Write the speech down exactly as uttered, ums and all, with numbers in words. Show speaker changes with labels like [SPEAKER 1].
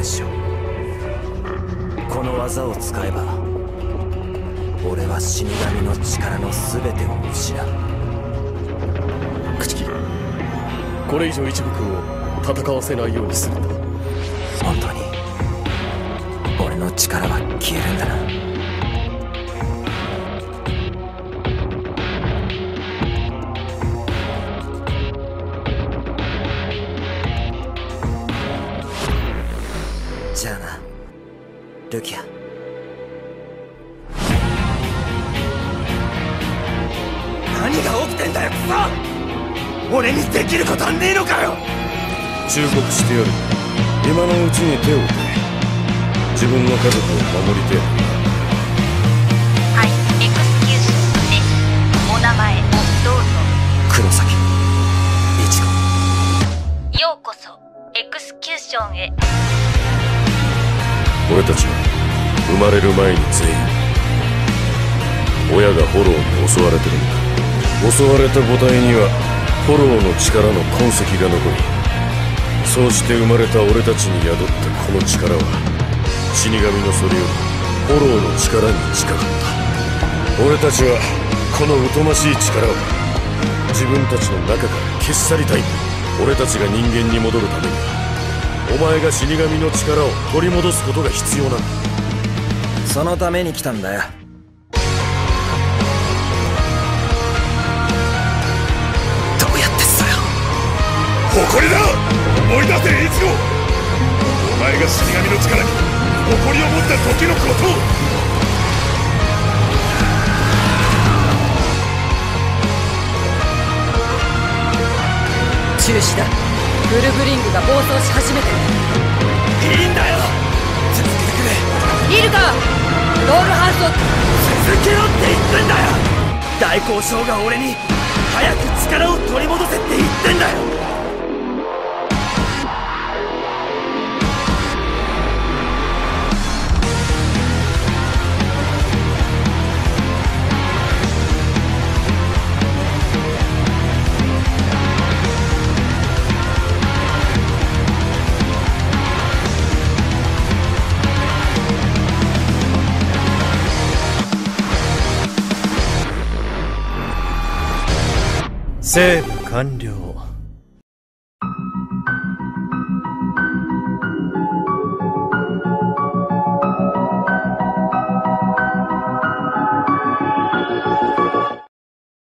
[SPEAKER 1] 伝しよう。この技を使えば俺は死神の力の全てを失う。
[SPEAKER 2] 朽木、これ以上一部君を戦わせないようにするんだ。
[SPEAKER 1] 本当に俺の力は消えるんだな。じゃあなルキア。何が起きてんだよクソ！俺にできることはねえのかよ。
[SPEAKER 2] 忠告してやる。今のうちに手を打て。自分の家族を守りてえ。
[SPEAKER 3] はい、エクスキューションです。お名前をどうぞ。
[SPEAKER 1] 黒崎一子。
[SPEAKER 3] ようこそエクスキューションへ。
[SPEAKER 2] 俺たちは生まれる前に全員親がフォローに襲われてるんだ。襲われた母体にはフォローの力の痕跡が残り、そうして生まれた俺たちに宿ったこの力は死神のそれよりフォローの力に近かった。俺たちはこの疎ましい力を自分たちの中から消し去りたいんだ。俺たちが人間に戻るためにはお前が死神の力を取り戻すことが必要なんだ。
[SPEAKER 1] そのために来たんだよ。どうやってさよ。
[SPEAKER 2] 誇りだ。思い出せ一郎。お前が死神の力に誇りを持った時のことを。
[SPEAKER 4] 中止だ。ブルブリングが暴走し始めてる。
[SPEAKER 1] いいんだよ続けてくれ。
[SPEAKER 4] いるかロールハウスを。
[SPEAKER 1] 続けろって言ってんだよ。大交渉が俺に早く力を取り戻せって言ってんだよ。
[SPEAKER 5] セーブ完了。